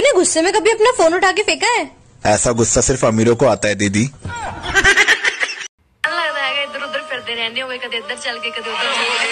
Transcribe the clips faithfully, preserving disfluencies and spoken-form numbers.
तूने गुस्से में कभी अपना फोन उठा के फेंका है? ऐसा गुस्सा सिर्फ अमीरों को आता है दीदी। लगता है इधर उधर फिरते रहने होंगे, कदे इधर चल के कदे उधर चल के।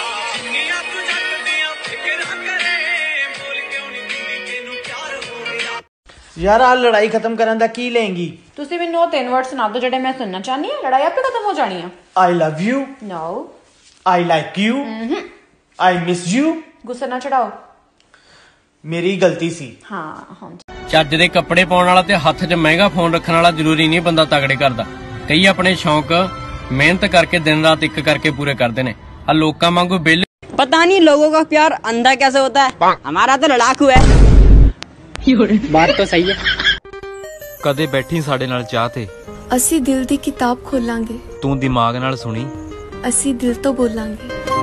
यार आ लड़ाई खत्म करन दा की लेंगी? ਤੁਸੀਂ ਮੈਨੂੰ ਉਹ ਤਿੰਨ ਵਰਡ ਸੁਣਾ ਦਿਓ ਜਿਹੜੇ ਮੈਂ ਸੁਣਨਾ ਚਾਹਨੀ ਹਾਂ। ਲੜਾਈ ਆਪੇ ਖਤਮ ਹੋ ਜਾਣੀ ਆ। I love you, No, I like you, I miss you। ਗੁੱਸਾ ਨਾ ਚੜਾਓ। ਮੇਰੀ ਗਲਤੀ ਸੀ। ਹਾਂ ਹਾਂ ਚੱਜ ਦੇ ਕੱਪੜੇ ਪਾਉਣ ਵਾਲਾ ਤੇ ਹੱਥ 'ਚ ਮਹਿੰਗਾ ਫੋਨ ਰੱਖਣ ਵਾਲਾ ਜ਼ਰੂਰੀ ਨਹੀਂ ਬੰਦਾ ਤਗੜੇ ਕਰਦਾ। ਕਈ ਆਪਣੇ ਸ਼ੌਂਕ ਮਿਹਨਤ ਕਰਕੇ ਦਿਨ ਰਾਤ ਇੱਕ ਕਰਕੇ ਪੂਰੇ ਕਰਦੇ ਨੇ। ਆ ਲੋਕਾਂ ਵਾਂਗੂ ਬਿੱਲ पता नहीं लोगों का प्यार अंधा कैसे होता है, हमारा तो लड़ाकू है। बात तो सही है। कदे बैठी साडे नाल चाह ते ਅਸੀਂ ਦਿਲ ਦੀ ਕਿਤਾਬ ਖੋਲਾਂਗੇ, तू दिमाग नाल सुनी, ਅਸੀਂ ਦਿਲ ਤੋਂ ਬੋਲਾਂਗੇ।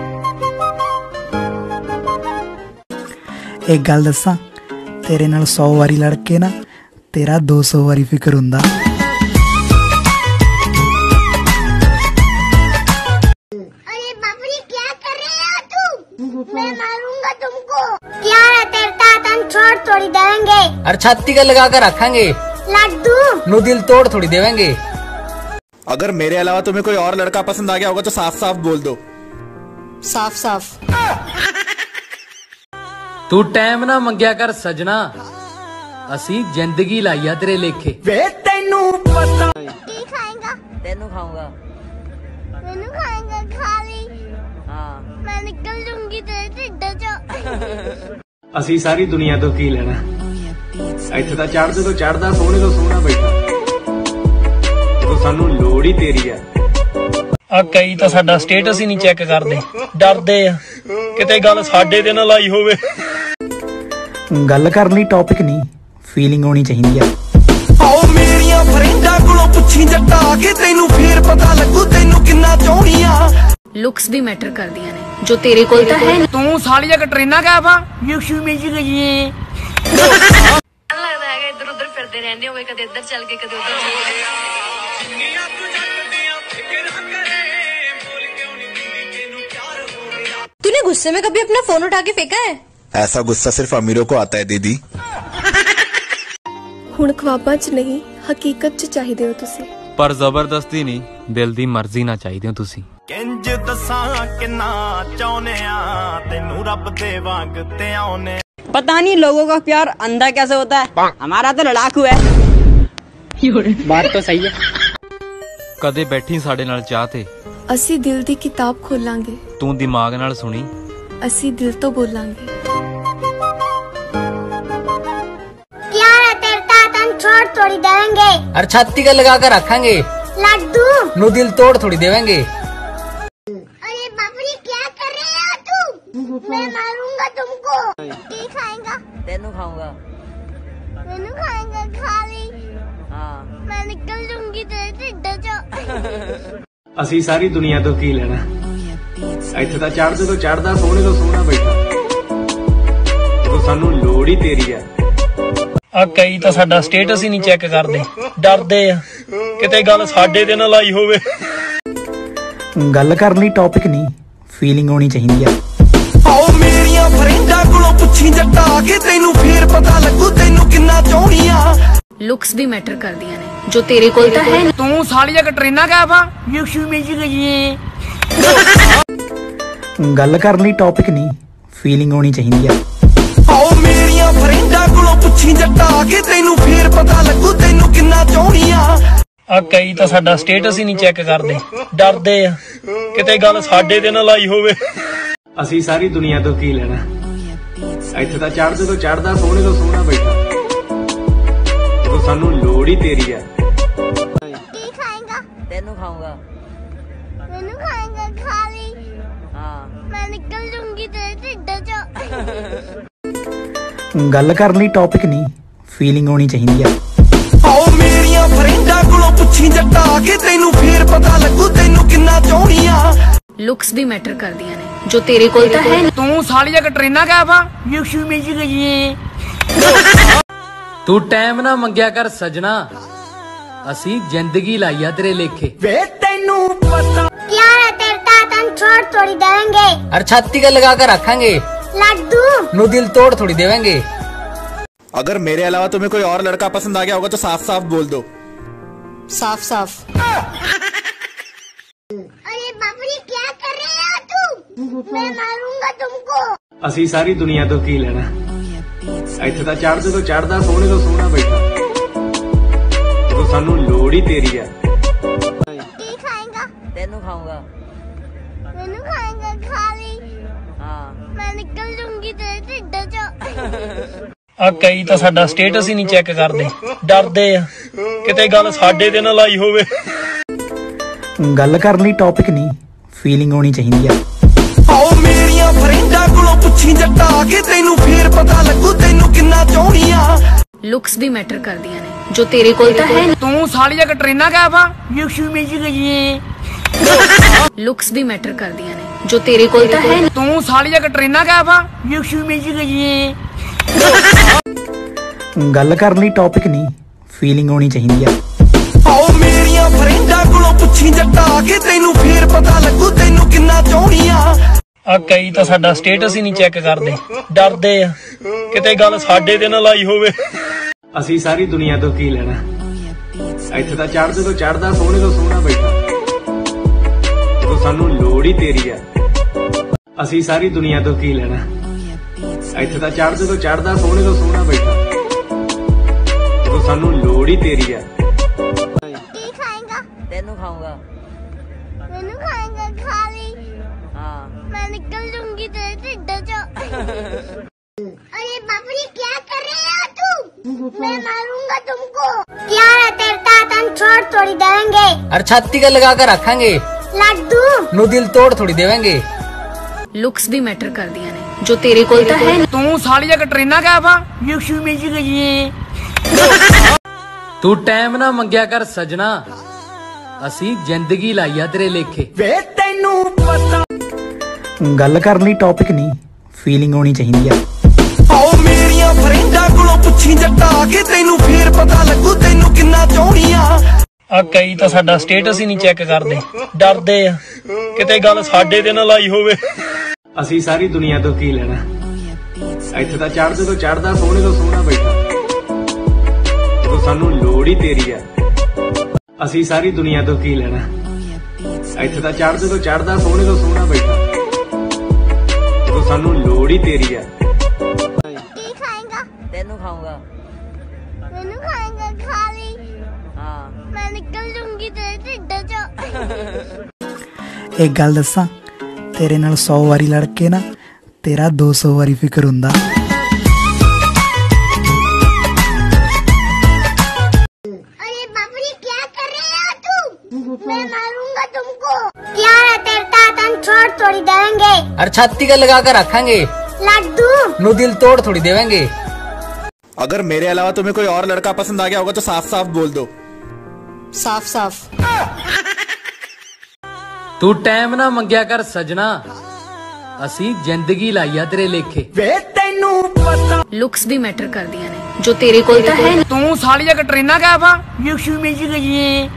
एक गल दसा, तेरे नाल सौ वारी लड़ के ना तेरा दो सौ वारी फिक्र हुंदा। अरे बाबरी क्या कर रहे हो तुम? मैं मारूंगा तुमको। क्या है तेरे तात, हम छोड़ थोड़ी देंगे। अरे छाती का लगा कर रखेंगे, लड्डू नु दिल तोड़ थोड़ी देवेंगे। अगर मेरे अलावा तुम्हें कोई और लड़का पसंद आ गया होगा तो साफ साफ बोल दो। ਸਾਫ਼ ਸਾਫ਼ तू टाइम ना मंगया कर सजना, असी जिंदगी लाइया तेरे लेखे। वे तेनू पता की खाएगा? तेनू खाऊंगा। मैंने खाएगा, खा ली। हाँ मैं निकल जाऊंगी तेरे ढिड्ड चो। ਅਸੀਂ ਸਾਰੀ ਦੁਨੀਆ ਤੋਂ ਕੀ ਲੈਣਾ? ਇੱਥੇ ਤਾਂ ਚੜ੍ਹਦੇ ਤੋਂ ਚੜ੍ਹਦਾ ਸੋਹਣੇ ਤੋਂ ਸੋਹਣਾ ਬੈਠਾ। ਜਦੋਂ ਸਾਨੂੰ ਲੋੜ ਹੀ ਤੇਰੀ ਆ। ਆ ਕਈ ਤਾਂ ਸਾਡਾ ਸਟੇਟਸ ਹੀ ਨਹੀਂ ਚੈੱਕ ਕਰਦੇ, ਡਰਦੇ ਆ ਕਿਤੇ ਗੱਲ ਸਾਡੇ ਤੇ ਨਾ ਲਾਈ ਹੋਵੇ। ਗੱਲ ਕਰਨ ਲਈ ਟੌਪਿਕ ਨਹੀਂ, ਫੀਲਿੰਗ ਹੋਣੀ ਚਾਹੀਦੀ ਆ। ਆਓ ਮੇਰੀਆਂ ਫਰੈਂਡਾਂ ਕੋਲੋਂ ਪੁੱਛੀ ਜੱਟਾ ਕੇ ਤੈਨੂੰ ਫੇਰ ਪਤਾ ਲੱਗੂ ਤੈਨੂੰ ਕਿੰਨਾ ਚਾਹੁੰਦੀ ਆ। ਲੁੱਕਸ ਵੀ ਮੈਟਰ ਕਰਦੀਆਂ ਨੇ, ਜੋ ਤੇਰੇ ਕੋਲ ਤਾਂ ਹੈ। तू साली जगह ट्रेना क्या बा यू में जी गई। लगता है इधर उधर फिरते रहने होंगे, कदे इधर चल के कदे उधर चल के। तूने गुस्से में कभी अपना फोन उठा के फेंका है? ऐसा गुस्सा सिर्फ अमीरों को आता है दीदी। ਹੁਣ ਖਵਾਬਾਂ 'ਚ ਨਹੀਂ ਹਕੀਕਤ 'ਚ ਚਾਹੀਦੇ ਹੋ ਤੁਸੀਂ। पर जबरदस्ती नहीं, दिल दी मर्जी ना चाहिए तुसी। ਕਿੰਜ ਦੱਸਾਂ ਕਿੰਨਾ ਚਾਹੁੰਦੇ ਆ ਤੈਨੂੰ ਰੱਬ ਦੇ ਵਾਂਗ ਤੇ ਆਉਨੇ। पता नहीं लोगों का प्यार अंधा कैसे होता है, हमारा तो लड़ाकू है। बात तो सही है। कदे बैठी साडे नाल चाह ते ਅਸੀਂ ਦਿਲ ਦੀ ਕਿਤਾਬ ਖੋਲਾਂਗੇ, तू दिमाग नाल सुनी, ਅਸੀਂ ਦਿਲ ਤੋਂ ਬੋਲਾਂਗੇ। क्या है तेरे तात, हम छोड़ थोड़ी देंगे। अरे छाती का लगा कर रखेंगे, लड्डू नु दिल तोड़ थोड़ी देवेंगे। अरे बाबरी क्या कर रहे हो तुम? मैं मारूंगा तुमको। की खाएगा? तेनू खाऊंगा। मैंने खाएगा, खा ली। हाँ मैं निकल जाऊंगी तेरे ढिड्ड चो। ਅਸੀਂ ਸਾਰੀ ਦੁਨੀਆ ਤੋਂ ਕੀ ਲੈਣਾ? ਇੱਥੇ ਤਾਂ ਚੜ੍ਹਦੇ ਤੋਂ ਚੜ੍ਹਦਾ ਸੋਹਣੇ ਤੋਂ ਸੋਹਣਾ ਬੈਠਾ। ਜਦੋਂ ਸਾਨੂੰ ਲੋੜ ਹੀ ਤੇਰੀ ਆ। ਆ ਕਈ ਤਾਂ ਸਾਡਾ ਸਟੇਟਸ ਹੀ ਨਹੀਂ ਚੈੱਕ ਕਰਦੇ, ਡਰਦੇ ਆ ਕਿਤੇ ਗੱਲ ਸਾਡੇ ਤੇ ਨਾ ਲਾਈ ਹੋਵੇ। ਗੱਲ ਕਰਨ ਲਈ ਟੌਪਿਕ ਨਹੀਂ, ਫੀਲਿੰਗ ਹੋਣੀ ਚਾਹੀਦੀ ਆ। ਆਓ ਮੇਰੀਆਂ ਫਰੈਂਡਾਂ ਕੋਲੋਂ ਪੁੱਛੀ ਜੱਟਾ ਕੇ ਤੈਨੂੰ ਫੇਰ ਪਤਾ ਲੱਗੂ ਤੈਨੂੰ ਕਿੰਨਾ ਚਾਹੁੰਦੀ ਆ। ਲੁੱਕਸ ਵੀ ਮੈਟਰ ਕਰਦੀਆਂ ਨੇ, ਜੋ ਤੇਰੇ ਕੋਲ ਤਾਂ ਹੈ। तू साली जगह ट्रेना क्या बा यू में जी गई। ਗੱਲ ਕਰਨ ਲਈ ਟੌਪਿਕ ਨਹੀਂ, ਫੀਲਿੰਗ ਹੋਣੀ ਚਾਹੀਦੀ ਆ। ਆਓ ਮੇਰੀਆਂ ਫਰੈਂਡਾਂ ਕੋਲੋਂ ਪੁੱਛੀ ਜੱਟਾ ਕੇ ਤੈਨੂੰ ਫੇਰ ਪਤਾ ਲੱਗੂ ਤੈਨੂੰ ਕਿੰਨਾ ਚਾਹੁੰਦੀ ਆ। ਆ ਕਈ ਤਾਂ ਸਾਡਾ ਸਟੇਟਸ ਹੀ ਨਹੀਂ ਚੈੱਕ ਕਰਦੇ, ਡਰਦੇ ਆ ਕਿਤੇ ਗੱਲ ਸਾਡੇ ਤੇ ਨਾ ਲਾਈ ਹੋਵੇ। ਅਸੀਂ ਸਾਰੀ ਦੁਨੀਆ ਤੋਂ ਕੀ ਲੈਣਾ? ਇੱਥੇ ਤਾਂ ਚੜ੍ਹਦੇ ਤੋਂ ਚੜ੍ਹਦਾ ਸੋਹਣੇ ਤੋਂ ਸੋਹਣਾ ਬੈਠਾ। ਜਦੋਂ ਸਾਨੂੰ ਲੋੜ ਹੀ ਤੇਰੀ ਆ। की खाएगा? तेनू खाऊंगा। मैंने खाएगा, खा ली। हाँ मैं निकल जाऊंगी तेरे ढिड्ड चो। ਗੱਲ ਕਰਨ ਲਈ ਟੌਪਿਕ ਨਹੀਂ, ਫੀਲਿੰਗ ਹੋਣੀ ਚਾਹੀਦੀ ਆ। ਆਓ ਮੇਰੀਆਂ ਫਰੈਂਡਾਂ ਕੋਲੋਂ ਪੁੱਛੀ ਜੱਟਾ ਕੇ ਤੈਨੂੰ ਫੇਰ ਪਤਾ ਲੱਗੂ ਤੈਨੂੰ ਕਿੰਨਾ ਚਾਹੁੰਦੀ ਆ। ਲੁੱਕਸ ਵੀ ਮੈਟਰ ਕਰਦੀਆਂ ਨੇ, ਜੋ ਤੇਰੇ ਕੋਲ ਤਾਂ ਹੈ। तू साली जगह ट्रेना क्या बा यू में जी गई। तू टाइम ना मंगया कर सजना, असी जिंदगी लाइया तेरे लेखे। ਵੇ ਤੈਨੂੰ ਪਤਾ क्या है तेरे तात, हम छोड़ थोड़ी देंगे। अरे छाती का लगा कर रखेंगे, लड्डू नु दिल तोड़ थोड़ी देवेंगे। अगर मेरे अलावा तुम्हें कोई और लड़का पसंद आ गया होगा तो साफ साफ बोल दो। साफ साफ। अरे बाप रे क्या कर रहे हो तुम? मैं मारूंगा तुमको। ਅਸੀਂ ਸਾਰੀ ਦੁਨੀਆ ਤੋਂ ਕੀ ਲੈਣਾ ਇੱਥੇ ਤਾਂ ਚੜ੍ਹਦੇ ਤੋਂ ਚੜ੍ਹਦਾ ਸੋਹਣੇ ਤੋਂ ਸੋਹਣਾ ਬੈਠਾ ਤੋ ਸਾਨੂੰ ਲੋੜ ਹੀ ਤੇਰੀ ਆ ਕੀ ਖਾਏਗਾ? तेनू खाऊंगा। ਮੈਨੂੰ ਖਾਏਗਾ ਖਾ ਲਈ। हाँ ਮੈਂ ਨਿਕਲ ਜੂੰਗੀ ਤੇਰੇ ਢਿੱਡ ਚੋਂ। ਆ ਕਈ ਤਾਂ ਸਾਡਾ ਸਟੇਟਸ ਹੀ ਨਹੀਂ ਚੈੱਕ ਕਰਦੇ, ਡਰਦੇ ਆ ਕਿਤੇ ਗੱਲ ਸਾਡੇ ਤੇ ਨਾ ਲਾਈ ਹੋਵੇ। ਗੱਲ ਕਰਨ ਲਈ ਟੌਪਿਕ ਨਹੀਂ, ਫੀਲਿੰਗ ਹੋਣੀ ਚਾਹੀਦੀ ਆ। ਆਓ ਮੇਰੀਆਂ ਫਰੈਂਡਾਂ ਕੋਲੋਂ ਪੁੱਛੀ ਜੱਟਾ ਕਿ ਤੈਨੂੰ ਫੇਰ ਪਤਾ ਲੱਗੂ ਤੈਨੂੰ ਕਿੰਨਾ ਚਾਹੁੰਦੀ ਆ। ਲੁੱਕਸ ਵੀ ਮੈਟਰ ਕਰਦੀਆਂ ਨੇ, ਜੋ ਤੇਰੇ ਕੋਲ ਤਾਂ ਹੈ। ਤੂੰ ਸਾਲੀ ਜਗ ਟ੍ਰੇਨਾਂ ਕੈਫ ਆ ਯੂਸ਼ੂ ਮੇਜੀ ਗਈ। ਲੁੱਕਸ ਵੀ ਮੈਟਰ ਕਰਦੀਆਂ ਨੇ, ਜੋ ਤੇਰੇ ਕੋਲ ਤਾਂ ਹੈ। ਤੂੰ ਸਾਲੀ ਜਗ ਟ੍ਰੇਨਾਂ ਕੈਫ ਆ ਯੂਸ਼ੂ ਮੇਜੀ ਗਈ। ਗੱਲ ਕਰਨ ਲਈ ਟੌਪਿਕ ਨਹੀਂ, ਫੀਲਿੰਗ ਹੋਣੀ ਚਾਹੀਦੀ ਆ। ਆਓ ਮੇਰੀਆਂ ਫਰੈਂਡਾਂ ਕੋਲੋਂ ਪੁੱਛੀ ਜੱਟਾ ਕਿ ਤੈਨੂੰ ਫੇਰ ਪਤਾ ਲੱਗੂ ਤੈਨੂੰ ਕਿੰਨਾ ਚਾਹੁੰਦੀ ਆ। ਆ ਕਈ ਤਾਂ ਸਾਡਾ ਸਟੇਟਸ ਹੀ ਨਹੀਂ ਚੈੱਕ ਕਰਦੇ, ਡਰਦੇ ਆ ਕਿਤੇ ਗੱਲ ਸਾਡੇ ਤੇ ਨਾ ਲਾਈ ਹੋਵੇ। ਅਸੀਂ ਸਾਰੀ ਦੁਨੀਆ ਤੋਂ ਕੀ ਲੈਣਾ ਇੱਥੇ ਤਾਂ ਚੜ੍ਹਦੇ ਤੋਂ ਚੜ੍ਹਦਾ ਸੋਹਣੇ ਤੋਂ ਸੋਹਣਾ ਬੈਠਾ ਤੋ ਸਾਨੂੰ ਲੋੜ ਹੀ ਤੇਰੀ ਆ। ਅਸੀਂ ਸਾਰੀ ਦੁਨੀਆ ਤੋਂ ਕੀ ਲੈਣਾ ਇੱਥੇ ਤਾਂ ਚੜ੍ਹਦੇ ਤੋਂ ਚੜ੍ਹਦਾ ਸੋਹਣੇ ਤੋਂ ਸੋਹਣਾ ਬੈਠਾ ਤੋ ਸਾਨੂੰ ਲੋੜ ਹੀ ਤੇਰੀ ਆ। ਕੀ ਖਾਏਗਾ? तेनू खाऊंगा। ਮੈਨੂੰ ਖਾਏਗਾ ਖਾ ਲਈ। हाँ मैं निकल जूंगी तेरे ढिड्ड चों। अरे बाप रे क्या कर रहे हो तुम? मैं मारूंगा तुमको। क्या है तेरे तात हम छोड़ थोड़ी देंगे। अरे छाती का लगा कर रखेंगे लड्डू नु दिल तोड़ थोड़ी देवेंगे। ਲੁੱਕਸ ਵੀ ਮੈਟਰ ਕਰਦੀਆਂ ਨੇ, ਜੋ ਤੇਰੇ ਕੋਲ ਤਾਂ ਹੈ। ਤੂੰ ਸਾਲੀ ਜਗ ਟ੍ਰੇਨਾਂ ਕੈਫ ਆ ਯੂਸ਼ੂ ਮੇਜੀ ਗਈ। ਤੂੰ ਟਾਈਮ ਨਾ ਮੰਗਿਆ ਕਰ ਸਜਣਾ, ਅਸੀਂ ਜ਼ਿੰਦਗੀ ਲਾਈ ਆ ਤੇਰੇ ਲੇਖੇ। ਵੇ ਤੈਨੂੰ ਪਤਾ ਗੱਲ ਕਰਨ ਲਈ ਟੌਪਿਕ ਨਹੀਂ, ਫੀਲਿੰਗ ਹੋਣੀ ਚਾਹੀਦੀ ਆ। ਆਓ ਮੇਰੀਆਂ ਫਰੈਂਡਾਂ ਕੋਲੋਂ ਪੁੱਛੀ ਜੱਟਾ ਕਿ ਤੈਨੂੰ ਫੇਰ ਪਤਾ ਲੱਗੂ ਤੈਨੂੰ ਕਿੰਨਾ ਚਾਹੁੰਦੀ ਆ। ਆ ਕਈ ਤਾਂ ਸਾਡਾ ਸਟੇਟਸ ਹੀ ਨਹੀਂ ਚੈੱਕ ਕਰਦੇ, ਡਰਦੇ ਆ ਕਿਤੇ ਗੱਲ ਸਾਡੇ ਤੇ ਨਾ ਲਾਈ ਹੋਵੇ। ਅਸੀਂ ਸਾਰੀ ਦੁਨੀਆ ਤੋਂ ਕੀ ਲੈਣਾ ਇੱਥੇ ਤਾਂ ਚੜ੍ਹਦੇ ਤੋਂ ਚੜ੍ਹਦਾ ਸੋਹਣੇ ਤੋਂ ਸੋਹਣਾ ਬੈਠਾ ਤੋ ਸਾਨੂੰ ਲੋੜ ਹੀ ਤੇਰੀ ਆ। ਅਸੀਂ ਸਾਰੀ ਦੁਨੀਆ ਤੋਂ ਕੀ ਲੈਣਾ ਇੱਥੇ ਤਾਂ ਚੜ੍ਹਦੇ ਤੋਂ ਚੜ੍ਹਦਾ ਸੋਹਣੇ ਤੋਂ ਸੋਹਣਾ ਬੈਠਾ ਤੋ ਸਾਨੂੰ ਲੋੜ ਹੀ ਤੇਰੀ ਆ। ਕੀ ਖਾਏਗਾ? तेनू खाऊंगा। ਮੈਨੂੰ ਖਾਏਗਾ ਖਾ ਲਈ। हाँ ਮੈਂ ਨਿਕਲ ਜੂੰਗੀ ਤੇਰੇ ਢਿੱਡ ਚੋਂ। ਇੱਕ ਗੱਲ ਦੱਸਾਂ, ਤੇਰੇ ਨਾਲ ਸੌ ਵਾਰੀ ਲੜ ਕੇ ਨਾ ਤੇਰਾ ਦੋ ਸੌ ਵਾਰੀ ਫਿਕਰ ਹੁੰਦਾ। अरे बाप रे क्या कर रहे हो तुम? मैं मारूंगा तुमको। क्या है तेरे तात हम छोड़ थोड़ी देंगे। अरे छाती का लगा कर रखेंगे लड्डू नु दिल तोड़ थोड़ी देवेंगे। अगर मेरे अलावा तुम्हें कोई और लड़का पसंद आ गया होगा तो साफ साफ बोल दो। साफ साफ। ਤੂੰ ਟਾਈਮ ਨਾ ਮੰਗਿਆ ਕਰ ਸਜਣਾ, ਅਸੀਂ ਜ਼ਿੰਦਗੀ ਲਾਈ ਆ ਤੇਰੇ ਲੇਖੇ। ਵੇ ਤੈਨੂੰ ਪਤਾ ਲੁੱਕਸ ਵੀ ਮੈਟਰ ਕਰਦੀਆਂ ਨੇ, ਜੋ ਤੇਰੇ ਕੋਲ ਤਾਂ ਹੈ। ਤੂੰ ਸਾਲੀ ਜਗ ਟ੍ਰੇਨਾਂ ਕੈਫ ਆ ਯੂਸ਼ੂ ਮੇਜੀ ਗਈ।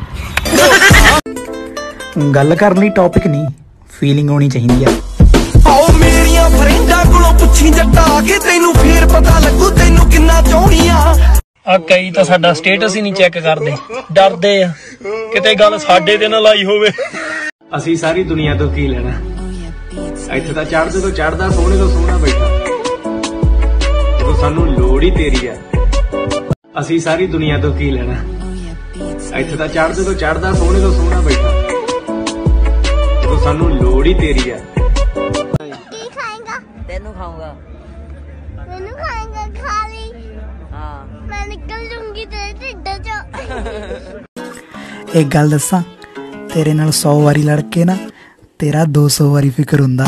ਗੱਲ ਕਰਨ ਲਈ ਟੌਪਿਕ ਨਹੀਂ, ਫੀਲਿੰਗ ਹੋਣੀ ਚਾਹੀਦੀ ਆ। ਆਓ ਮੇਰੀਆਂ ਫਰੈਂਡਾਂ ਕੋਲੋਂ ਪੁੱਛੀ ਜੱਟਾ ਕਿ ਤੈਨੂੰ ਫੇਰ ਪਤਾ ਲੱਗੂ ਤੈਨੂੰ ਕਿੰਨਾ ਚਾਹੁੰਦੀ ਆ। ਆ ਕਈ ਤਾਂ ਸਾਡਾ ਸਟੇਟਸ ਹੀ ਨਹੀਂ ਚੈੱਕ ਕਰਦੇ, ਡਰਦੇ ਆ ਕਿਤੇ ਗੱਲ ਸਾਡੇ ਤੇ ਨਾ ਲਾਈ ਹੋਵੇ। ਅਸੀਂ ਸਾਰੀ ਦੁਨੀਆ ਤੋਂ ਕੀ ਲੈਣਾ ਇੱਥੇ ਤਾਂ ਚੜ੍ਹਦੇ ਤੋਂ ਚੜ੍ਹਦਾ ਸੋਹਣੇ ਤੋਂ ਸੋਹਣਾ ਬੈਠਾ ਤੋ ਸਾਨੂੰ ਲੋੜ ਹੀ ਤੇਰੀ ਆ। ਅਸੀਂ ਸਾਰੀ ਦੁਨੀਆ ਤੋਂ ਕੀ ਲੈਣਾ ਇੱਥੇ ਤਾਂ ਚੜ੍ਹਦੇ ਤੋਂ ਚੜ੍ਹਦਾ ਸੋਹਣੇ ਤੋਂ ਸੋਹਣਾ ਬੈਠਾ ਤੋ ਸਾਨੂੰ ਲੋੜ ਹੀ ਤੇਰੀ ਆ। ਕੀ ਖਾਏਗਾ? तेनू खाऊंगा। ਮੈਨੂੰ ਖਾਏਗਾ ਖਾ ਲਈ। हाँ ਮੈਂ ਨਿਕਲ ਜੂੰਗੀ ਤੇਰੇ ਢਿੱਡ ਚੋਂ। ਇੱਕ ਗੱਲ ਦੱਸਾਂ, ਤੇਰੇ ਨਾਲ ਸੌ ਵਾਰੀ ਲੜ ਕੇ ਨਾ ਤੇਰਾ ਦੋ ਸੌ ਵਾਰੀ ਫਿਕਰ ਹੁੰਦਾ।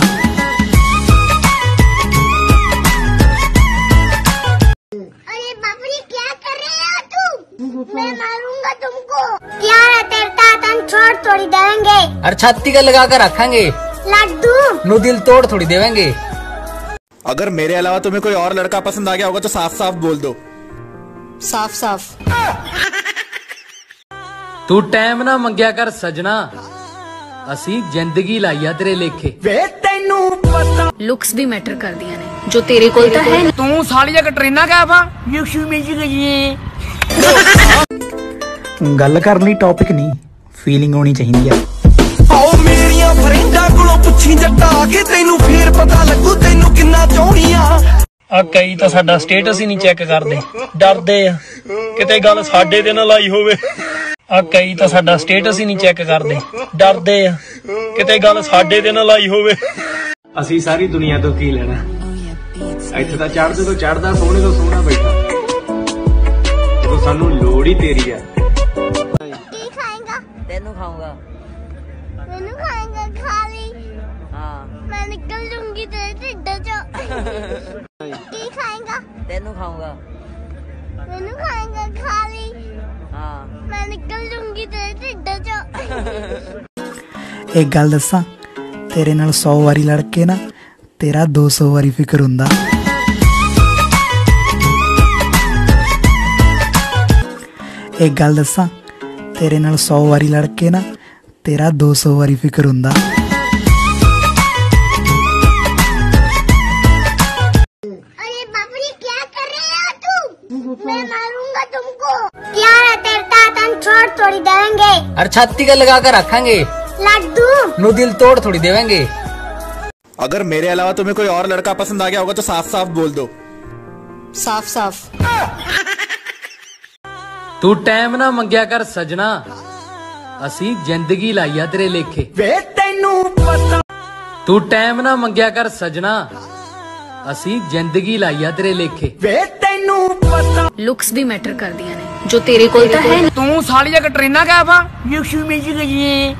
अरे बाप रे क्या कर रहे हो तुम? मैं मारूंगा तुमको। क्या है तेरे तात हम छोड़ थोड़ी देंगे। अरे छाती का लगा कर रखेंगे लड्डू नु दिल तोड़ थोड़ी देवेंगे। अगर मेरे अलावा तुम्हें कोई और लड़का पसंद आ गया होगा तो साफ साफ बोल दो। साफ साफ। ਤੂੰ ਟਾਈਮ ਨਾ ਮੰਗਿਆ ਕਰ ਸਜਣਾ, ਅਸੀਂ ਜ਼ਿੰਦਗੀ ਲਾਈ ਆ ਤੇਰੇ ਲੇਖੇ। ਵੇ ਤੈਨੂੰ ਪਤਾ ਲੁੱਕਸ ਵੀ ਮੈਟਰ ਕਰਦੀਆਂ ਨੇ, जो तेरे कोल तो है नहीं। तू साली जा कटरीना कैफ आ यू में जी ਗੱਲ ਕਰਨ ਲਈ ਟੌਪਿਕ ਨਹੀਂ ਫੀਲਿੰਗ ਹੋਣੀ ਚਾਹੀਦੀ ਆ। ਆਓ ਮੇਰੀਆਂ ਫਰੈਂਡਾਂ ਕੋਲੋਂ ਪੁੱਛੀ ਜੱਟਾ ਕੇ ਤੈਨੂੰ ਫੇਰ ਪਤਾ ਲੱਗੂ ਤੈਨੂੰ ਕਿੰਨਾ ਚਾਹੁੰਦੀ ਆ। ਆ ਕਈ ਤਾਂ ਸਾਡਾ ਸਟੇਟਸ ਹੀ ਨਹੀਂ ਚੈੱਕ ਕਰਦੇ, ਡਰਦੇ ਆ ਕਿਤੇ ਗੱਲ ਸਾਡੇ ਤੇ ਨਾ ਲਾਈ ਹੋਵੇ। ਆ ਕਈ ਤਾਂ ਸਾਡਾ ਸਟੇਟਸ ਹੀ ਨਹੀਂ ਚੈੱਕ ਕਰਦੇ, ਡਰਦੇ ਆ ਕਿਤੇ ਗੱਲ ਸਾਡੇ ਤੇ ਨਾ ਲਾਈ ਹੋਵੇ। ਅਸੀਂ ਸਾਰੀ ਦੁਨੀਆ ਤੋਂ ਕੀ ਲੈਣਾ, ਇੱਥੇ ਤਾਂ ਚੜ੍ਹਦੇ ਤੋਂ ਚੜ੍ਹਦਾ ਸੋਹਣੇ ਤੋਂ ਸੋਹਣਾ ਬੈਠਾ, ਜਦੋਂ ਸਾਨੂੰ ਲੋੜ ਹੀ ਤੇਰੀ ਆ। तेनू खाऊंगा मैंने खाएगा खाली हाँ मैं निकल दूंगी तेरे ढिड चो की खाएगा तेनू खाऊंगा मैंने खाएगा खाली हाँ मैं निकल दूंगी तेरे ढिड चो। ਇੱਕ ਗੱਲ ਦੱਸਾਂ ਤੇਰੇ ਨਾਲ ਸੌ ਵਾਰੀ ਲੜ ਕੇ ਨਾ ਤੇਰਾ ਦੋ ਸੌ ਵਾਰੀ ਫਿਕਰ ਹੁੰਦਾ। ਇੱਕ ਗੱਲ ਦੱਸਾਂ ਤੇਰੇ ਨਾਲ ਸੌ ਵਾਰੀ ਲੜ ਕੇ ਨਾ ਤੇਰਾ ਦੋ ਸੌ ਵਾਰੀ ਫਿਕਰ ਹੁੰਦਾ। अरे बाप रे क्या कर रहे हो तुम, मैं मारूंगा तुमको। क्या है तेरे तात हम छोड़ थोड़ी देंगे, अरे छाती का लगा कर रखेंगे लड्डू नु दिल तोड़ थोड़ी देवेंगे। अगर मेरे अलावा तुम्हें कोई और लड़का पसंद आ गया होगा तो साफ साफ बोल दो। साफ साफ तू टाइम ना मंगया कर सजना, असी जिंदगी लाई आ तेरे लेखे ਵੇ ਤੈਨੂੰ ਪਤਾ तू टाइम ना मंगया कर सजना, असी जिंदगी लाई आ तेरे लेखे ਵੇ ਤੈਨੂੰ ਪਤਾ लुक्स भी मैटर कर दिया ने, जो तेरे कोल तो है नहीं। तू साली जा कटरीना कैफ आ यू में जी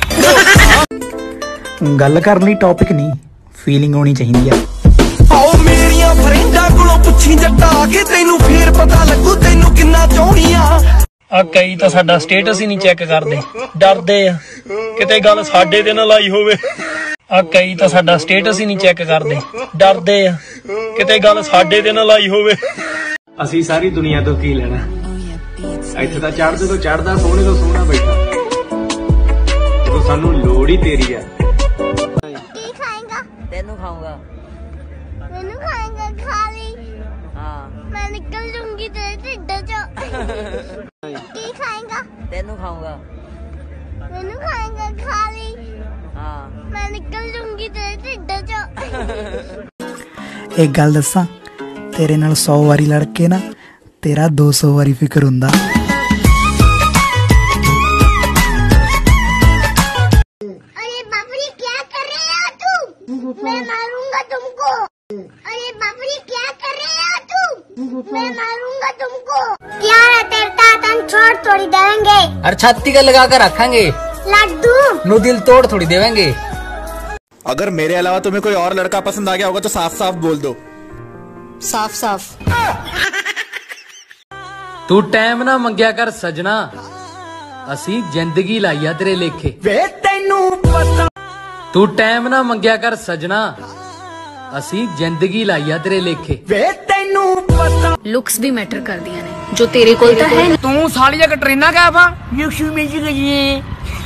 ਗੱਲ ਕਰਨ ਲਈ ਟੌਪਿਕ ਨਹੀਂ ਫੀਲਿੰਗ ਹੋਣੀ ਚਾਹੀਦੀ ਆ। ਆਓ ਮੇਰੀਆਂ ਫਰੈਂਡਾਂ ਕੋਲੋਂ ਪੁੱਛੀ ਜੱਟਾ ਕੇ ਤੈਨੂੰ ਫੇਰ ਪਤਾ ਲੱਗੂ ਤੈਨੂੰ ਕਿੰਨਾ ਚਾਹੁੰਦੀ ਆ। ਆ ਕਈ ਤਾਂ ਸਾਡਾ ਸਟੇਟਸ ਹੀ ਨਹੀਂ ਚੈੱਕ ਕਰਦੇ, ਡਰਦੇ ਆ ਕਿਤੇ ਗੱਲ ਸਾਡੇ ਤੇ ਨਾ ਲਾਈ ਹੋਵੇ। ਆ ਕਈ ਤਾਂ ਸਾਡਾ ਸਟੇਟਸ ਹੀ ਨਹੀਂ ਚੈੱਕ ਕਰਦੇ, ਡਰਦੇ ਆ ਕਿਤੇ ਗੱਲ ਸਾਡੇ ਤੇ ਨਾ ਲਾਈ ਹੋਵੇ। ਅਸੀਂ ਸਾਰੀ ਦੁਨੀਆ ਤੋਂ ਕੀ ਲੈਣਾ, ਇੱਥੇ ਤਾਂ ਚੜ੍ਹਦੇ ਤੋਂ ਚੜ੍ਹਦਾ ਸੋਹਣੇ ਤੋਂ ਸੋਹਣਾ ਬੈਠਾ, ਜਦੋਂ ਸਾਨੂੰ ਲੋੜ ਹੀ ਤੇਰੀ ਆ। की खाएगा तेनू खाऊंगा मैंने खाएगा खाली हाँ मैं निकल दूंगी तेरे ढिड चो की खाएगा तेनू खाऊंगा मैंने खाएगा खाली हाँ मैं निकल दूंगी तेरे ढिड चो। ਇੱਕ ਗੱਲ ਦੱਸਾਂ ਤੇਰੇ ਨਾਲ ਸੌ ਵਾਰੀ ਲੜ ਕੇ ਨਾ ਤੇਰਾ ਦੋ ਸੌ ਵਾਰੀ ਫਿਕਰ ਹੁੰਦਾ। अरे बाप रे क्या कर रहे हो तुम, मैं मारूंगा तुमको। अरे बाप रे क्या कर रहे हो तुम, मैं मारूंगा तुमको। क्या है तेरे तात हम छोड़ थोड़ी देंगे, अरे छाती का लगा कर रखेंगे लड्डू नु दिल तोड़ थोड़ी देवेंगे। अगर मेरे अलावा तुम्हें कोई और लड़का पसंद आ गया होगा तो साफ साफ बोल दो। साफ साफ तू टाइम ना मंगया कर सजना, असी जिंदगी लाई आ तेरे लेखे ਵੇ ਤੈਨੂੰ ਪਤਾ तू टाइम ना मंगया कर सजना, असी जिंदगी लाई आ तेरे लेखे ਵੇ ਤੈਨੂੰ ਪਤਾ लुक्स भी मैटर कर दिया ने, जो तेरे कोल तो है नहीं। तू साली जा कटरीना कैफ आ यू में जी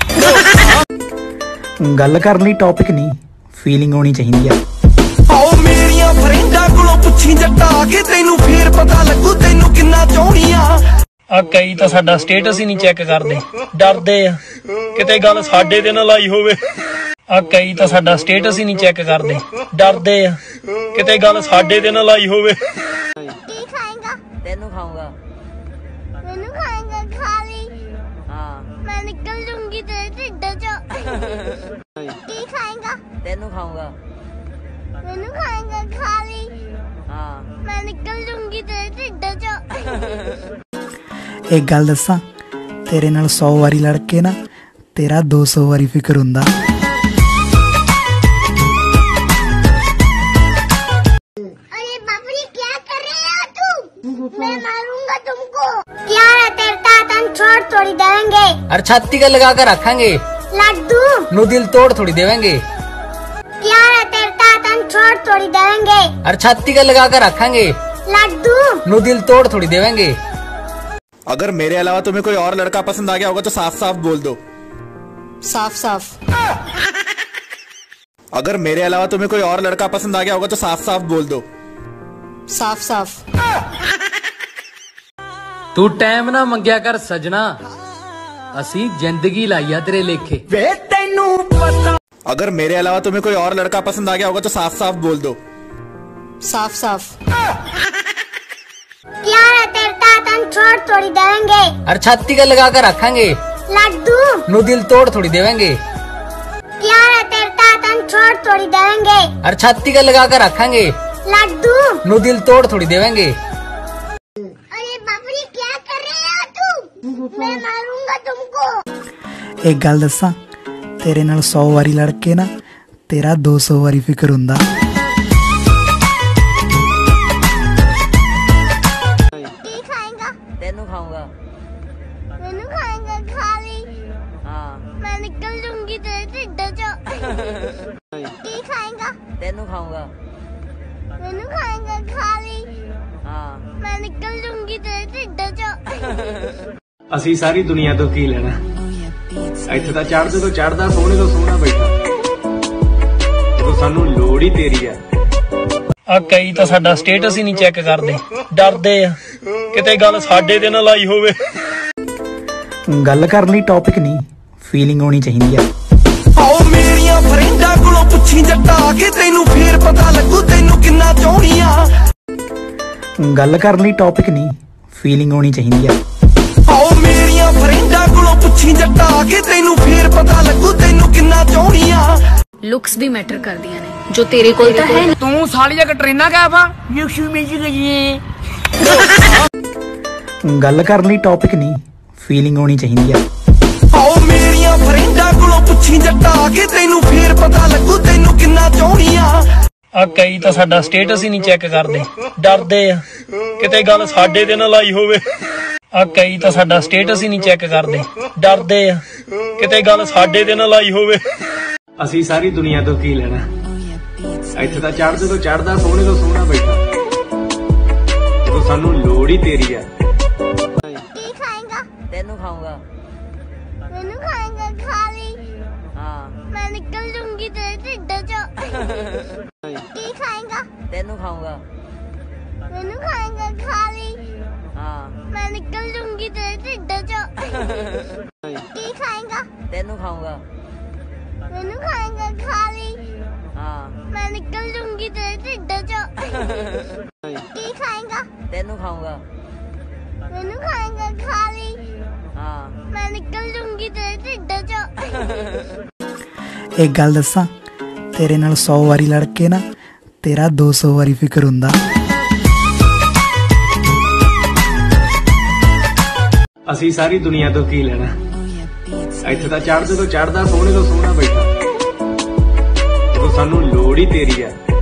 ਗੱਲ ਕਰਨ ਲਈ ਟੌਪਿਕ ਨਹੀਂ ਫੀਲਿੰਗ ਹੋਣੀ ਚਾਹੀਦੀ ਆ। ਆਓ ਮੇਰੀਆਂ ਫਰੈਂਡਾਂ ਕੋਲੋਂ ਪੁੱਛੀ ਜੱਟਾ ਕੇ ਤੈਨੂੰ ਫੇਰ ਪਤਾ ਲੱਗੂ ਤੈਨੂੰ ਕਿੰਨਾ ਚਾਹੁੰਦੀ ਆ। ਆ ਕਈ ਤਾਂ ਸਾਡਾ ਸਟੇਟਸ ਹੀ ਨਹੀਂ ਚੈੱਕ ਕਰਦੇ, ਡਰਦੇ ਆ ਕਿਤੇ ਗੱਲ ਸਾਡੇ ਤੇ ਨਾ ਲਾਈ ਹੋਵੇ। ਆ ਕਈ ਤਾਂ ਸਾਡਾ ਸਟੇਟਸ ਹੀ ਨਹੀਂ ਚੈੱਕ ਕਰਦੇ, ਡਰਦੇ ਆ ਕਿਤੇ ਗੱਲ ਸਾਡੇ ਤੇ ਨਾ ਲਾਈ ਹੋਵੇ। की खाएगा तेनू खाऊंगा मैंने खाएगा खाली हाँ मैं निकल दूंगी तेरे ढिड चो की खाएगा तेनू खाऊंगा मैंने खाएगा खाली हाँ मैं निकल दूंगी तेरे ढिड चो। ਇੱਕ ਗੱਲ ਦੱਸਾਂ ਤੇਰੇ ਨਾਲ ਸੌ ਵਾਰੀ ਲੜ ਕੇ ਨਾ ਤੇਰਾ ਦੋ ਸੌ ਵਾਰੀ ਫਿਕਰ ਹੁੰਦਾ। अरे बाप रे क्या कर रहे हो तुम, मैं मारूंगा तुमको। क्या है तेरे तात हम छोड़ थोड़ी देंगे, अरे छाती का लगा कर रखेंगे लड्डू नु दिल तोड़ थोड़ी देवेंगे। क्या है तेरे तात हम छोड़ थोड़ी देंगे, अरे छाती का लगा कर रखेंगे लड्डू नु दिल तोड़ थोड़ी देवेंगे। अगर मेरे अलावा तुम्हें कोई और लड़का पसंद आ गया होगा तो साफ साफ बोल दो। साफ साफ अगर मेरे अलावा तुम्हें कोई और लड़का पसंद आ गया होगा तो साफ साफ बोल दो। साफ साफ। तू टाइम ना मंगया कर सजना, असी जिंदगी लाइया तेरे लेखे। वे तेनू पता अगर मेरे अलावा तुम्हें कोई और लड़का पसंद आ गया होगा तो साफ साफ बोल दो। साफ साफ। क्या है तेरे तात हम छोड़ थोड़ी देंगे। अरे छाती का लगा कर रखेंगे, लड्डू नु दिल तोड़ थोड़ी देवेंगे। क्या है तेरे तात हम छोड़ थोड़ी देंगे। अरे छाती का लगा कर रखेंगे, लड्डू नु दिल तोड़ थोड़ी देवेंगे। अरे बाप रे क्या कर रहे हो तुम, मैं मारूंगा तुमको। एक गल दसा, तेरे नाल सौ वारी लड़ के ना तेरा दो सौ वारी फिक्र हुंदा। खाएगा तेनू खाऊंगा। मैनू खाएगा खा ली। हाँ मैं निकल लूंगी तेरे ढिड्ड चो। खाएगा तेनू खाऊंगा। मैनू खाएगा खा ली। हाँ मैं निकल लूंगी तेरे ढिड्ड चो। ਅਸੀਂ ਸਾਰੀ ਦੁਨੀਆ ਤੋਂ ਕੀ ਲੈਣਾ, ਇੱਥੇ ਤਾਂ ਚੜ੍ਹਦੇ ਤੋਂ ਚੜ੍ਹਦਾ ਸੋਹਣੇ ਤੋਂ ਸੋਹਣਾ ਬੈਠਾ, ਜਦੋਂ ਸਾਨੂੰ ਲੋੜ ਹੀ ਤੇਰੀ ਆ। ਆ ਕਈ ਤਾਂ ਸਾਡਾ ਸਟੇਟਸ ਹੀ ਨਹੀਂ ਚੈੱਕ ਕਰਦੇ, ਡਰਦੇ ਆ ਕਿਤੇ ਗੱਲ ਸਾਡੇ ਤੇ ਨਾ ਲਾਈ ਹੋਵੇ। ਗੱਲ ਕਰਨ ਲਈ ਟੌਪਿਕ ਨਹੀਂ, ਫੀਲਿੰਗ ਹੋਣੀ ਚਾਹੀਦੀ ਆ। ਆਓ ਮੇਰੀਆਂ ਫਰੈਂਡਾਂ ਕੋਲੋਂ ਪੁੱਛੀ ਜੱਟਾ ਕੇ ਤੈਨੂੰ ਫੇਰ ਪਤਾ ਲੱਗੂ ਤੈਨੂੰ ਕਿੰਨਾ ਚਾਹੁੰਦੀ ਆ। ਗੱਲ ਕਰਨ ਲਈ ਟੌਪਿਕ ਨਹੀਂ, ਫੀਲਿੰਗ ਹੋਣੀ ਚਾਹੀਦੀ ਆ। ਆਓ ਮੇਰੀਆਂ ਫਰੈਂਡਾਂ ਕੋਲੋਂ ਪੁੱਛੀ ਜੱਟਾ ਕੇ ਤੈਨੂੰ ਫੇਰ ਪਤਾ ਲੱਗੂ ਤੈਨੂੰ ਕਿੰਨਾ ਚਾਹੁੰਦੀ ਆ। लुक्स भी मैटर कर दिया ने जो तेरे कोल तो है। तू सालिया कटरीना कैफ आ यू में जी। ਗੱਲ ਕਰਨ ਲਈ ਟੌਪਿਕ ਨਹੀਂ, ਫੀਲਿੰਗ ਹੋਣੀ ਚਾਹੀਦੀ ਆ। ਆਓ ਮੇਰੀਆਂ ਫਰੈਂਡਾਂ ਕੋਲੋਂ ਪੁੱਛੀ ਜੱਟਾ ਕੇ ਤੈਨੂੰ ਫੇਰ ਪਤਾ ਲੱਗੂ ਤੈਨੂੰ ਕਿੰਨਾ ਚਾਹੁੰਦੀ ਆ। ਆ ਕਈ ਤਾਂ ਸਾਡਾ ਸਟੇਟਸ ਹੀ ਨਹੀਂ ਚੈੱਕ ਕਰਦੇ, ਡਰਦੇ ਆ ਕਿਤੇ ਗੱਲ ਸਾਡੇ ਤੇ ਨਾ ਲਾਈ ਹੋਵੇ। ਆ ਕਈ ਤਾਂ ਸਾਡਾ ਸਟੇਟਸ ਹੀ ਨਹੀਂ ਚੈੱਕ ਕਰਦੇ, ਡਰਦੇ ਆ ਕਿਤੇ ਗੱਲ ਸਾਡੇ ਤੇ ਨਾ ਲਾਈ ਹੋਵੇ। ਅਸੀਂ ਸਾਰੀ ਦੁਨੀਆ ਤੋਂ ਕੀ ਲੈਣਾ, ਇੱਥੇ ਤਾਂ ਚੜ੍ਹਦੇ ਤੋਂ ਚੜ੍ਹਦਾ ਸੋਹਣੇ ਤੋਂ ਸੋਹਣਾ ਬੈਠਾ, ਜਦੋਂ ਸਾਨੂੰ ਲੋੜ ਹੀ ਤੇਰੀ ਆ। खाएगा तेनू खाऊंगा। मैनू खाएगा खा ली। हाँ मैं निकल लूंगी तेरे ढिड्ड चो। खाएगा तेनू खाऊंगा। मैनू खाएगा खा ली। हाँ मैं निकल लूंगी तेरे ढिड्ड चो। खाएगा तेनू खाऊंगा। मैनू खाएगा खा ली। हाँ मैं निकल लूंगी तेरे ढिड्ड चो। खाएगा तेनू खाऊंगा। मैनू खाएगा खा ली। हाँ मैं निकल लूंगी तेरे ढिड्ड चो। एक गल दसा, तेरे नाल सौ वारी लड़ के ना तेरा दो सौ वारी फिक्र हुंदा। ਅਸੀਂ ਸਾਰੀ ਦੁਨੀਆ ਤੋਂ ਕੀ ਲੈਣਾ, ਇੱਥੇ ਤਾਂ ਚੜ੍ਹਦੇ ਤੋਂ ਚੜ੍ਹਦਾ ਸੋਹਣੇ ਤੋਂ ਸੋਹਣਾ ਬੈਠਾ, ਜਦੋਂ ਸਾਨੂੰ ਲੋੜ ਹੀ ਤੇਰੀ ਆ।